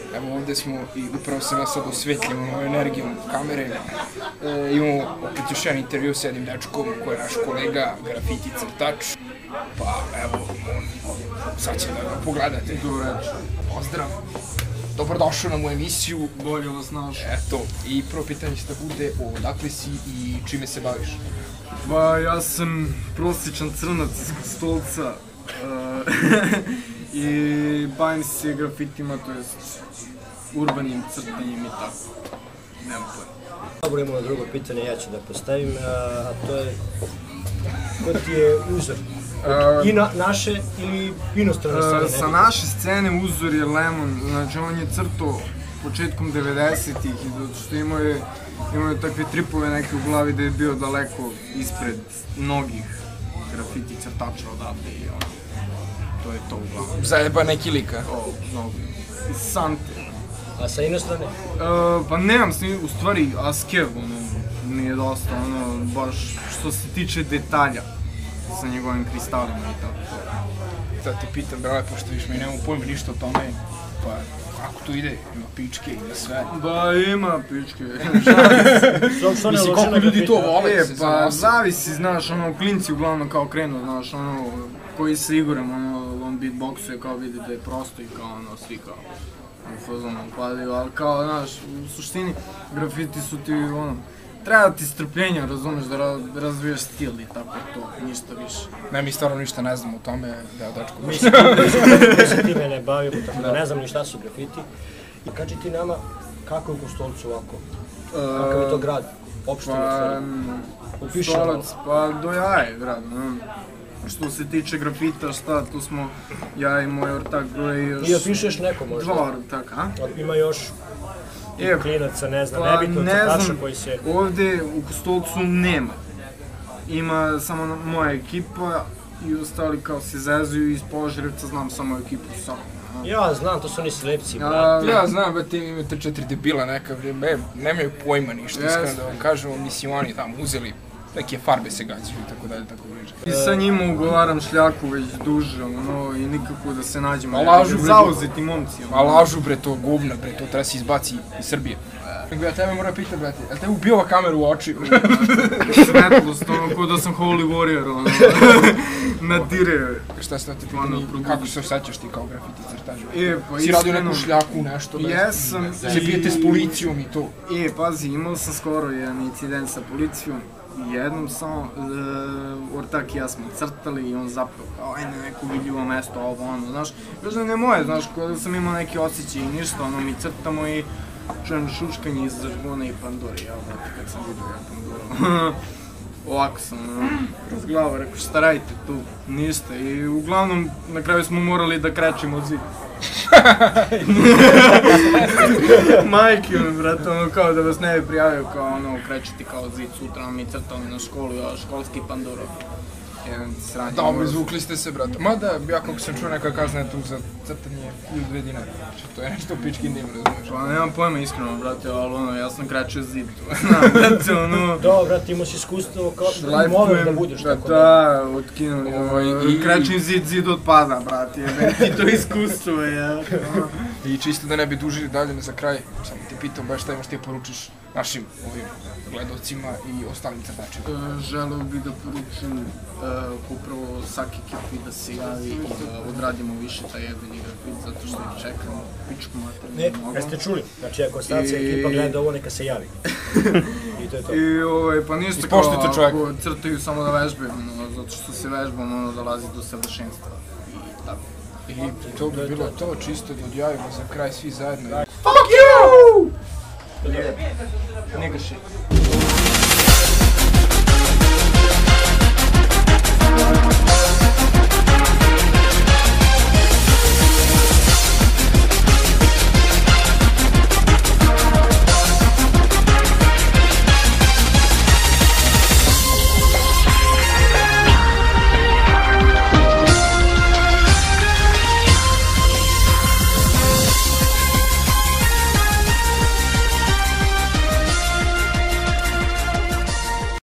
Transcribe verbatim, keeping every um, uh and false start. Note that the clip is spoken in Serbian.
Evo ovdje smo i upravo se nas sad osvetljamo energijom kamere. E, imamo opet još jedan intervju s jednim dečkom koji je naš kolega, grafiti crtač. Pa evo, on, sad će da ga pogledate. Dobro reći. Pozdrav. Dobrodošao na moju emisiju. Bolje vas znaš. Eto, i prvo pitanje će da bude odakle si i čime se baviš? Pa ja sam prosječan crnac iz Kostolca i bavim se grafitima, to jest urbanim crtanjem i tako. Nemam pojma. Dobro, imamo drugo pitanje, ja ću da postavim, a to je ko ti je uzor? I naše ili inostrane scene? Sa naše scene uzor je Lemon, znači on je crtao početkom devedesetih i zato što imao je imao je takve tripove neke u glavi da je bio daleko ispred mnogih grafiti crtača odavde i ono, to je to uglavnom. Zajeba neki lika? O, mnogo. Iz Sante. A sa inostrane? Pa nemam, u stvari Askev, ono, nije dosta, ono, baš što se tiče detalja sa njegovim kristalima i tako. Sad te pitam, brale, pošto viš mi nemam pojma ništa o tome, pa kako to ide? Ima pičke, ima sve? Ba, ima pičke. Mislim, koliko ljudi to vole? E, pa, zavisi, znaš, ono, klinci uglavnom kao krenu, znaš, ono, koji se Igorem, ono, on beatboxuje, kao vidi da je prosto i kao, ono, svi kao u fazonu padaju, ali kao, znaš, u suštini, grafiti su ti, ono, treba ti strpljenja, razumeš, da razviješ stil i tako to, ništa više. Ne, mi stvarno ništa ne znamo o tome, da je dečko. Mi se time ne bavimo, tako da ne znam ni šta su grafiti. I kaži ti nama, kako je u Kostolcu ovako? Kakav je to grad? Opština, upiši nam. Kostolac, pa do jaje grad, ne. Što se tiče grafita, šta, tu smo ja i moj ortak broj još... I opišeš neko možda? Dva ortaka, a? Ima još klinaca, ne znam, nebitno crtača koji se... Ovdje u Kostolcu nema. Ima samo moja ekipa i ostali kao se zezuju iz Požarevca, znam samo ekipu Sako. Ja znam, to su oni slepci, brate. Ja znam, brate, imate četiri debila neka vrijeme, nemaju pojma ništa, iskreno da vam kažemo, mislim, oni tamo uzeli neke farbe se gađaju i tako dalje, tako vriđe. I sa njima ugovaram šljaku već duže, ono, i nikako da se nađemo, a lažu, bre, zauzeti momci. A lažu, bre, to govna, bre, to treba se izbaci iz Srbije. Ja tebe moram pitati, brate, je li te ubio ova kamera u oči? Svetlost, ono, ko da sam Holy Warrior, ono, nadireo. Šta se da te pitam, kako se osjećaš ti kao grafiti crtač? E, pa si radio neku šljaku, nešto, jesam. Se pijete s policijom i to. E, pazi, imao sam skoro jedan incident sa policijom. Jednom samo, ortak i ja smo crtali i on zapeo kao ajde neko vidljivo mesto, ovo ono, znaš, možda ne moje, znaš, kao da sam imao neki osjećaj i ništa, ono, mi crtamo i čujem šuškanje iz žbuna i panduri, ja, brate, kad sam vidio ja panduru. Ovako sam, razglava, rekao šta radite tu, ništa i uglavnom na kraju smo morali da krećemo zid. Majke ono, brate, ono kao da vas ne bi prijavio kao ono, krećete kao zid, sutra nam mi crtali na školu, ja, školski panduro. Dobro, izvukli ste se, brate. Mada, ja kako sam čuo neka kazna je tu za crtanje ili dve dinara. To je nešto pički dim, razumiješ? Pa nemam pojma iskreno, brate, ali ono, ja sam krećio zid tu. Znam, brate, ono... Da, brate, imaš iskustvo kao da moraš da budeš tako da. Da, otkinuli, krećim zid, zid odpada, brate, jebe, ti to iskustvo je. I čisto da ne bi dužili dalje za kraj, samo ti pitam baš šta imaš ti poručiš našim ovim gledalcima i ostalim crtačima. Želeo bih da poručim upravo Saki ekipi da se javi i da odradimo više taj jebeni grafit, zato što ih čekamo pičku materiju mnogo. Ne, jeste čuli, znači ako Stacija ekipa gleda ovo, neka se javi. I to je to. I ovaj, pa ništa kao ako crtaju samo da vežbaju, zato što se vežbamo, ono dolazi do savršenstva i tako. I to bi bilo to, čisto da odjavimo za kraj svi zajedno. Fuck you! Neka shit.